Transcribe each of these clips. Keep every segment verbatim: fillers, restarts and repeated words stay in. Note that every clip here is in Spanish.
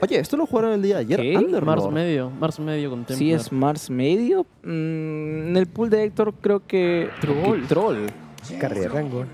Oye, esto lo jugaron el día de ayer. ¿Qué? Underlord. Mars medio, Mars medio con Templar. Sí, es Mars medio. Mm, en el pool de Héctor creo que... Troll. que Troll. Carrera rango.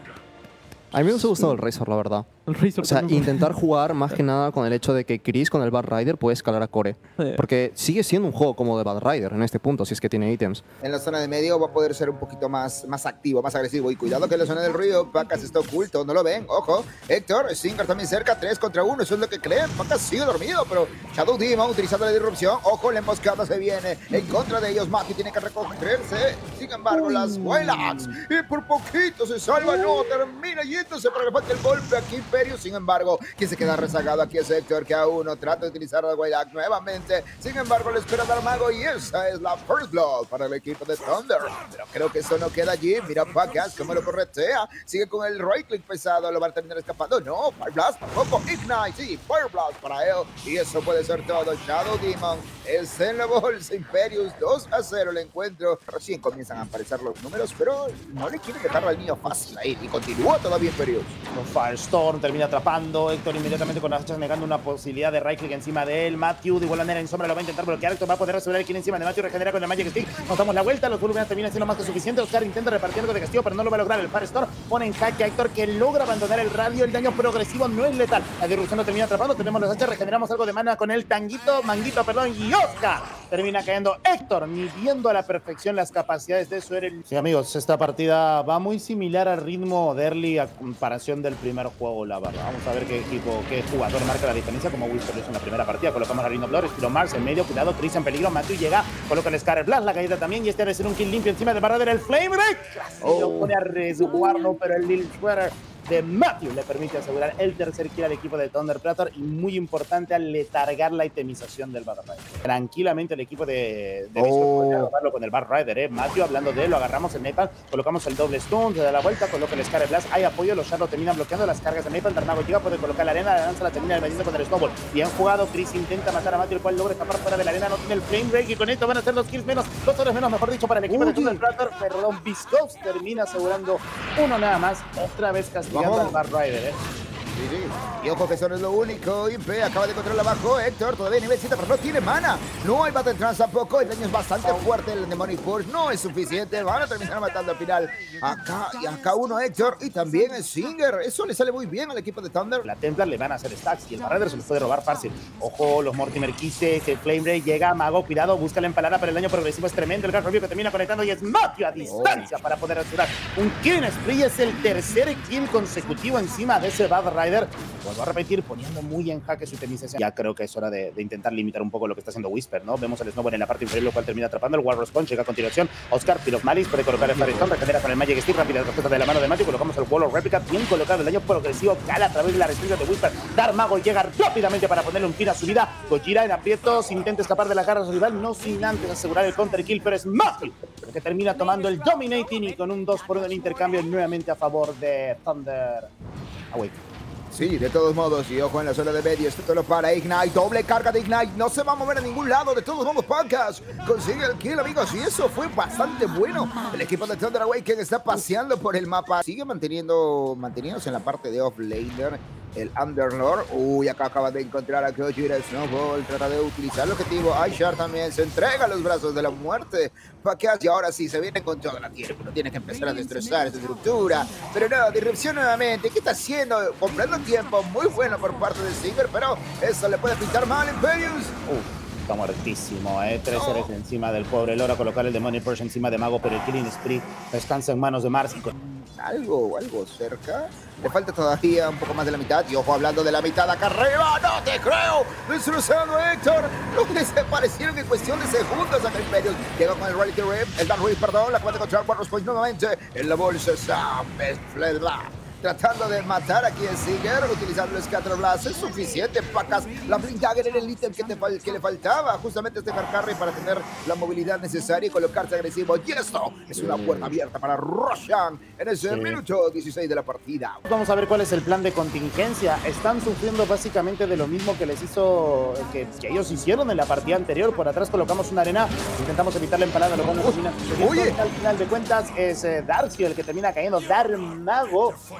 A mí me hubiese gustado el Razor, la verdad. El Razor O sea, también. intentar jugar más que nada con el hecho de que Chris con el Bad Rider puede escalar a Core. Sí. Porque sigue siendo un juego como de Bad Rider en este punto, si es que tiene ítems. En la zona de medio va a poder ser un poquito más, más activo, más agresivo. Y cuidado que en la zona del río Pacas está oculto, no lo ven. Ojo, Héctor, Singer también cerca, tres contra uno, eso es lo que creen. Pacas sigue dormido, pero Shadow Demon utilizando la disrupción. Ojo, la emboscada se viene en contra de ellos. Maki tiene que recogerse. Sin embargo, las Waylax, y por poquito se salva. No, termina yéndose, pero le falta el golpe aquí, Imperio. Sin embargo, quien se queda rezagado aquí es Héctor, que aún no trata de utilizar a Waylax nuevamente. Sin embargo, le espera dar mago y esa es la First Blood para el equipo de Thunder. Pero creo que eso no queda allí. Mira Pacas cómo lo corretea. Sigue con el right click pesado. Lo va a terminar escapando. No, Fire Blast tampoco. Ignite, sí, Fire Blast para él. Y eso puede ser todo. Shadow Demon está en la bolsa. Imperius dos a cero el encuentro. Recién comienzan a aparecer los números, pero no le quiere dejar al niño fácil ahí. Y continúa todavía Imperius. Con Firestorm termina atrapando. Héctor inmediatamente con las hachas negando una posibilidad de right click encima de él. Matthew de igual manera en sombra lo va a intentar bloquear. Héctor va a poder asegurar el kill encima de Matthew. Regenera con el Magic Stick. Nos damos la vuelta. Los volúmenes terminan siendo más que suficiente. Oscar intenta repartir algo de castigo, pero no lo va a lograr. El Firestorm pone en jaque a Héctor, que logra abandonar el radio. El daño progresivo no es letal. La disrupción lo termina atrapando. Tenemos las hachas. Regeneramos algo de mana con el tanguito. Manguito, perdón. Y Oscar termina cayendo. Héctor midiendo a la perfección las capacidades de su Erel. Sí, amigos, esta partida va muy similar al ritmo de early a comparación del primer juego, la verdad. Vamos a ver qué equipo, qué jugador marca la diferencia, como Whisper lo hizo en la primera partida. Colocamos a Ring of Blood, estilo Mars en medio, cuidado, Chris en peligro, Matthew llega, coloca el Scarlet Blast, la galleta también, y este debe ser un kill limpio encima de Barradera, el Flame Break. Casi Oh. lo pone a resguardo, pero el Lil Shredder de Matthew le permite asegurar el tercer kill al equipo de Thunder Predator, y muy importante al letargar la itemización del Bad Rider. Tranquilamente el equipo de, de Oh. podría agarrarlo con el Bad Rider, eh. Matthew, hablando de él, lo agarramos en Nepal, colocamos el doble stun, se da la vuelta, coloca el Scarlet Blast, hay apoyo, los Shadow terminan bloqueando las cargas de Nepal, Darnago llega, puede colocar la arena, la lanza la termina metiendo con el Snowball. Bien jugado, Chris intenta matar a Matthew, el cual logra escapar fuera de la arena, no tiene el Flame Break, y con esto van a ser dos kills menos, dos horas menos, mejor dicho, para el equipo de Thunder Predator. Perdón, Viscos termina asegurando uno nada más, otra vez castigando Vamos. al Bad Rider. ¿eh? Sí, sí. Y ojo que eso no es lo único. Impe acaba de controlar abajo. Héctor todavía nivel siete, pero no tiene mana. No hay Battle Trance tampoco. El daño es bastante fuerte. El Demonic Force no es suficiente. Van a terminar matando al final. Acá y acá uno Héctor y también el Singer. Eso le sale muy bien al equipo de Thunder. La Templar le van a hacer stacks y el Barrider se los puede robar fácil. Ojo, los Mortimer Kisses, el Flame Ray llega, Mago, cuidado, busca la empalada, pero el daño progresivo es tremendo. El Gas Review que termina conectando y es Matthew a distancia oh. para poder asegurar un kill en spree. Es el tercer kill consecutivo encima de ese Bad Rider. Vuelvo a repetir, poniendo muy en jaque su itemización. Ya creo que es hora de, de intentar limitar un poco lo que está haciendo Whisper, ¿no? Vemos el Snowball en la parte inferior, lo cual termina atrapando. El War Response llega a continuación. Oscar, Peel of Malice, puede colocar el Firestone, regenera con el Magic Stick, rápida respuesta de la mano de Matthew. Colocamos el Wall of Replica, bien colocado. El daño progresivo cala a través de la resistencia de Whisper. Dar Mago llega rápidamente para ponerle un fin a su vida. Gojira en aprietos, intenta escapar de la garra de su rival, no sin antes asegurar el counter kill, pero es Matthew que termina tomando el Dominating y con un dos por uno en intercambio nuevamente a favor de Thunder. Awake. Sí, de todos modos, y ojo en la zona de medio, esto lo para Ignite, doble carga de Ignite, no se va a mover a ningún lado, de todos modos Pacas consigue el kill, amigos, y eso fue bastante bueno. El equipo de Thunder Awaken está paseando por el mapa, sigue manteniendo, manteniéndose en la parte de offlaner, el Underlord. Uy, acá acaba de encontrar a Gojira. Snowball trata de utilizar el objetivo. Aishar también se entrega a los brazos de la muerte. Pacas, y ahora sí se viene con toda la tierra. Uno tiene que empezar a destrozar esa estructura. Pero no, disrupción nuevamente. ¿Qué está haciendo? Comprando tiempo muy bueno por parte de Singer, pero eso le puede pintar mal a Imperius. Uf, está muertísimo, ¿eh? Tres seres oh. encima del pobre Lora. Colocar el Demonic Purge encima de Mago, pero el Killing Spree descansa en manos de Mars. Y con... Algo, algo cerca. Le falta todavía un poco más de la mitad. Y ojo, hablando de la mitad acá arriba. ¡No te creo! Destrozando a Héctor. Los desaparecieron en cuestión de segundos acá Imperius. Llega con el Reality Rip. El Dark Rip, perdón. La acaba de encontrar Warros Point nuevamente. En la bolsa está Best Fledla. Tratando de matar aquí a Singer, utilizando el Scatter Blast, es suficiente, Pacas. La Blink Dagger era el ítem que, que le faltaba, justamente este Hard Carry para tener la movilidad necesaria y colocarse agresivo. Y esto es una puerta abierta para Roshan en ese sí. minuto dieciséis de la partida. Vamos a ver cuál es el plan de contingencia. Están sufriendo básicamente de lo mismo que les hizo, que, que ellos hicieron en la partida anterior. Por atrás colocamos una arena, intentamos evitar la empalada, lo vamos a terminar. Oye, al final de cuentas es eh, Darcy el que termina cayendo. Dar Mago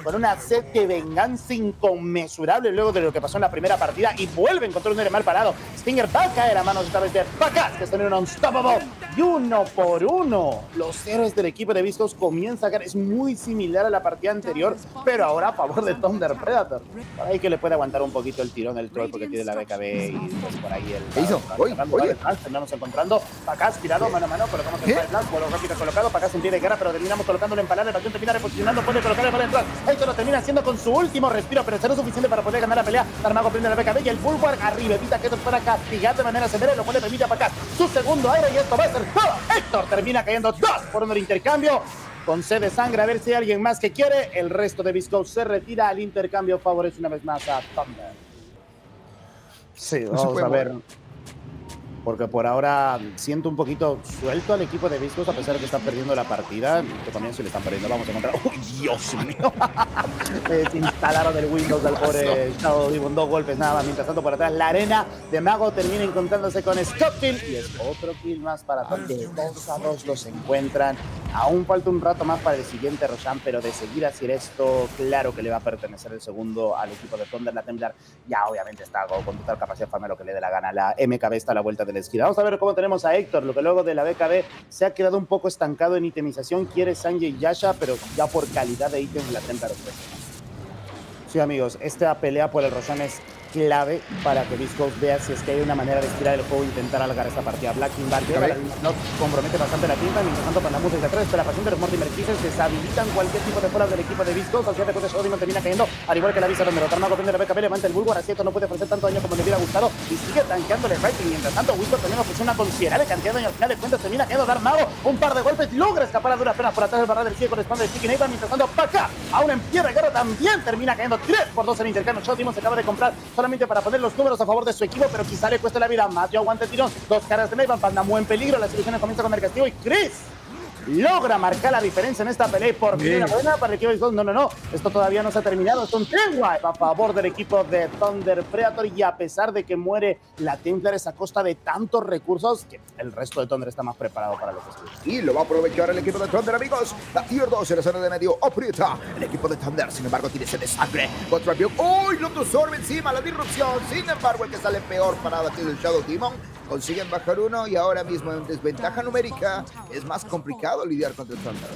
con una sed de venganza inconmensurable luego de lo que pasó en la primera partida y vuelven contra un aire mal parado. Stinger va a caer a manos esta vez de Pacas, que están en un unstoppable. Y uno por uno, los héroes del equipo de Viscos comienzan a caer. Es muy similar a la partida anterior, pero ahora a favor de Thunder Predator. Por ahí que le puede aguantar un poquito el tirón del troll porque tiene la B K B y pues por ahí el... ¿Qué hizo? Oye, oye. Terminamos encontrando Pacas tirado mano a mano, colocamos el flash, vuelo rápido colocado, Pacas en pie de guerra, pero terminamos colocándolo en palada, el balón termina reposicionando, puede colocar el balón en atrás. Esto lo termina haciendo con su último respiro, pero será suficiente para poder ganar la pelea. Darmago prende la B K B y el Bulwark arriba, evita que esto fuera castigar de manera severa, lo cual le permite a Pacas su segundo aire y esto va a ser todo. Héctor termina cayendo dos por uno de intercambio. Con sed de sangre, a ver si hay alguien más que quiere. El resto de Visco se retira al intercambio, favorece una vez más a Thunder. Sí, vamos a ver. Porque por ahora siento un poquito suelto al equipo de Viscos a pesar de que están perdiendo la partida. Que también se le están perdiendo. Vamos a encontrar... ¡Uy, Dios mío! Desinstalaron el Windows del pobre Shadow Demon. Dos golpes nada más. Mientras tanto, por atrás, la arena de Mago termina encontrándose con Scott Kill. Y es otro kill más para Thunder. Dos a dos los encuentran. Aún falta un rato más para el siguiente Roshan, pero de seguir hacer esto, claro que le va a pertenecer el segundo al equipo de Thunder. La Templar ya obviamente está con total capacidad de farmar lo que le dé la gana. La M K B está a la vuelta de la esquina. Vamos a ver cómo tenemos a Héctor, lo que luego de la B K B se ha quedado un poco estancado en itemización. Quiere Sanjay y Yasha, pero ya por calidad de ítems la Templar ofrece. Sí, amigos, esta pelea por el Roshan es clave para que Viscos vea si es que hay una manera de estirar el juego e intentar alargar esta partida. Black King Bar no compromete bastante la tinta, mientras tanto Pandamus desde atrás, espera paciente, los Mortimer Kisses deshabilitan cualquier tipo de fuera del equipo de Viscos, al final de cuentas Odin termina cayendo, al igual que la visa donde Rotarmago prende la B K B, levanta el Bulwark, así esto no puede ofrecer tanto daño como le hubiera gustado y sigue tanqueándole Fighting, mientras tanto Viscos también ofrece una considerable cantidad de daño, al final de cuentas termina cayendo Darmago, un par de golpes, logra escapar a duras penas por atrás del barra del sigue corresponde de Sticky Neighbor, mientras tanto Paca, aún en pie de guerra también termina cayendo tres por dos en intercambio. Shotimo se acaba de comprar solamente para poner los números a favor de su equipo, pero quizá le cueste la vida. Matthew aguanta el tirón, dos caras de Neivan, Pandamu en peligro, la solución comienza con el castigo y Chris logra marcar la diferencia en esta pelea y por fin una buena para el equipo de Viscos. No, no, no, esto todavía no se ha terminado, es un Tenwipe a favor del equipo de Thunder Predator y a pesar de que muere la Templar es a costa de tantos recursos que el resto de Thunder está más preparado para lo que sigue. Y lo va a aprovechar el equipo de Thunder, amigos. La tier dos en la zona de medio aprieta. El equipo de Thunder, sin embargo, tiene sed de sangre. Contra Bion. ¡Uy! Lotus Orb encima, la disrupción. Sin embargo, el que sale peor parado aquí es el Shadow Demon. Consiguen bajar uno y ahora mismo en desventaja numérica es más complicado lidiar contra el Thunder.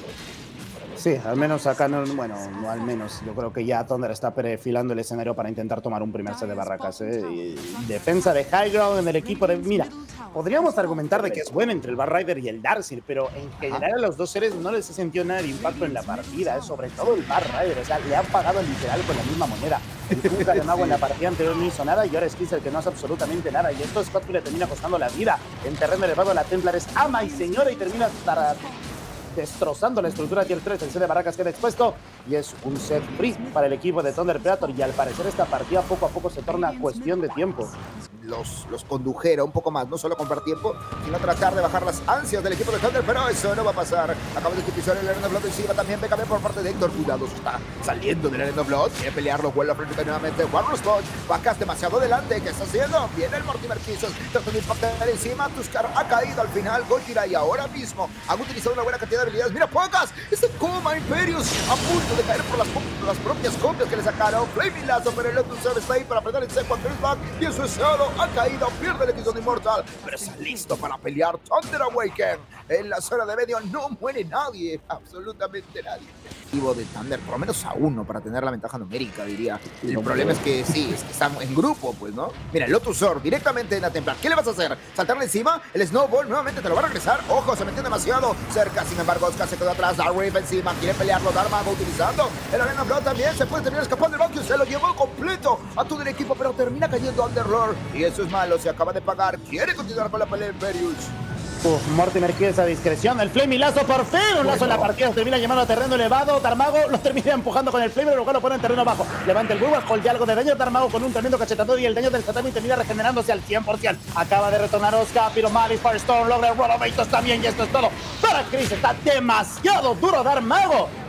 Sí, al menos acá, no, bueno, no al menos. Yo creo que ya Thunder está perfilando el escenario para intentar tomar un primer set de barracas. ¿eh? Y defensa de High Ground en el equipo de... Mira, podríamos argumentar de que es bueno entre el Bar Rider y el Darcyr, pero en general a los dos seres no les he sentido nada de impacto en la partida. ¿eh? Sobre todo el Bar Rider, o sea, le han pagado literal con la misma moneda. El Kuka de Mago en la partida anterior no hizo nada y ahora es Kiss el que no hace absolutamente nada. Y esto Scott le termina costando la vida. En terreno elevado la Templar es ama y señora y termina para... destrozando la estructura tier tres, el set de barracas queda expuesto y es un set free para el equipo de Thunder Predator y al parecer esta partida poco a poco se torna cuestión de tiempo. Los, los condujera un poco más, no solo comprar tiempo, sino tratar de bajar las ansias del equipo de Thunder, pero eso no va a pasar. Acaba de utilizar el Arena Blood encima, también B K B por parte de Héctor. Cuidado, está saliendo del Arena Blood, quiere pelearlo, vuelve a frente nuevamente Warriors Punch, Vacas demasiado delante, ¿qué está haciendo? Viene el Mortimer Kisses, trata de impactar encima, Tuskar ha caído al final, Gojira y ahora mismo han utilizado una buena cantidad de habilidades. Mira, Pocas, este coma Imperius a punto de caer por las, las propias copias que le sacaron. Flaming Lazo, pero el Lotus Orb está ahí para apretar el seco a Chris Back y eso es solo, ha caído, pierde el equipo de Immortal, pero está listo para pelear. Thunder Awaken, en la zona de medio no muere nadie, absolutamente nadie. De Thunder, por lo menos a uno para tener la ventaja numérica, diría. El problema es que sí, es que están en grupo, pues, ¿no? Mira, el Lotus Orb directamente en la Templar. ¿Qué le vas a hacer? ¿Saltarle encima? El Snowball nuevamente te lo va a regresar. Ojo, se metió demasiado cerca. Sin embargo, Oscar se quedó atrás. Dark Reef encima. Quiere pelearlo. Darmago utilizando el Arena Blood también. Se puede terminar escapando el Vacuum. Se lo llevó completo a todo el equipo, pero termina cayendo Underlord. Y eso es malo. Se acaba de pagar. Quiere continuar con la pelea Imperius. Uf, Mortimer quiere esa discreción. El Flame y Lazo por fin. Un lazo en la partida. Termina llamando a terreno elevado. Darmago lo termina empujando con el Flame, lo cual lo pone en terreno bajo. Levanta el Bulwark, holde algo de daño. Darmago con un tremendo cachetador y el daño del Satami termina regenerándose al cien por ciento. Acaba de retornar Oscar, pero Mavis, Firestorm, logra el Roll también. Y esto es todo para Chris. Está demasiado duro Darmago.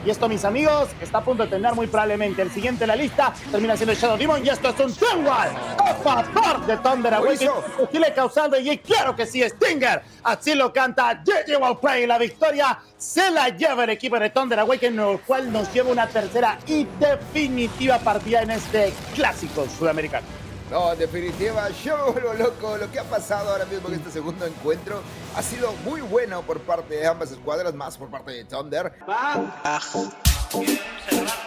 Y esto, mis amigos, está a punto de terminar muy probablemente. El siguiente en la lista termina siendo Shadow Demon y esto es un Twinwall a favor de Thunder Awakening. Posible causando y claro que sí, Stinger. Así lo canta G G Wallplay. La victoria se la lleva el equipo de Thunder Awakening, lo cual nos lleva una tercera y definitiva partida en este clásico sudamericano. No, en definitiva, yo lo loco, lo que ha pasado ahora mismo en este segundo encuentro ha sido muy bueno por parte de ambas escuadras, más por parte de Thunder. Ah.